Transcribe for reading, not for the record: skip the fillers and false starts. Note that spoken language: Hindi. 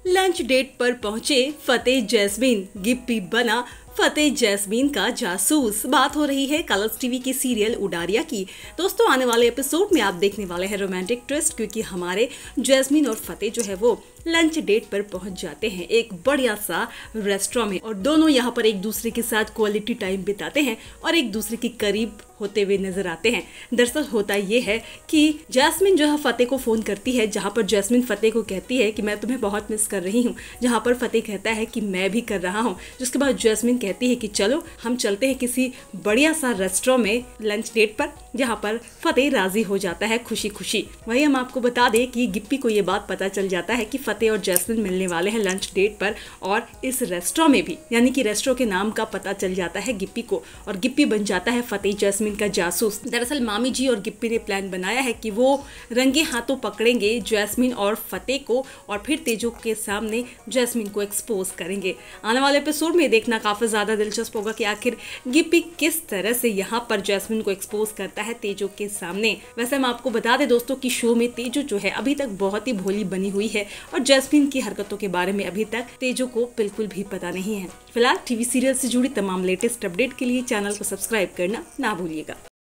लंच डेट पर पहुंचे फतेह जैस्मीन, गिप्पी बना फतेह जैस्मीन का जासूस। बात हो रही है कलर्स टीवी की सीरियल उडारिया की। दोस्तों, आने वाले एपिसोड में आप देखने वाले हैं रोमांटिक ट्विस्ट, क्योंकि हमारे जैस्मीन और फतेह जो है वो लंच डेट पर पहुंच जाते हैं एक बढ़िया सा रेस्टोरेंट में, और दोनों यहाँ पर एक दूसरे के साथ क्वालिटी टाइम बिताते हैं और एक दूसरे के करीब होते हुए नजर आते हैं। दरअसल होता ये है कि जैस्मीन जो है फतेह को फोन करती है, जहाँ पर जैस्मीन फतेह को कहती है कि मैं तुम्हें बहुत मिस कर रही हूँ, जहाँ पर फतेह कहता है कि मैं भी कर रहा हूँ। जिसके बाद जैस्मीन कहती है कि चलो हम चलते हैं किसी बढ़िया सा रेस्टोरेंट में लंच डेट पर, जहाँ पर फतेह राजी हो जाता है खुशी खुशी। वही हम आपको बता दें कि गिप्पी को ये बात पता चल जाता है कि फतेह और जैस्मीन मिलने वाले हैं लंच डेट पर, और इस रेस्टोरेंट में भी, यानी कि रेस्टोरेंट के नाम का पता चल जाता है गिप्पी को, और गिप्पी बन जाता है फतेह जैस्मीन का जासूस। दरअसल मामी जी और गिप्पी ने प्लान बनाया है कि वो रंगे हाथों पकड़ेंगे जैस्मीन और फतेह को, और फिर तेजो के सामने जैस्मीन को एक्सपोज करेंगे। आने वाले एपिसोड में देखना काफी ज्यादा दिलचस्प होगा कि आखिर गिप्पी किस तरह से यहाँ पर जैस्मीन को एक्सपोज करता है तेजो के सामने। वैसे हम आपको बता दें दोस्तों कि शो में तेजो जो है अभी तक बहुत ही भोली बनी हुई है, और जैस्मीन की हरकतों के बारे में अभी तक तेजो को बिल्कुल भी पता नहीं है। फिलहाल टीवी सीरियल से जुड़ी तमाम लेटेस्ट अपडेट के लिए चैनल को सब्सक्राइब करना ना भूलिएगा।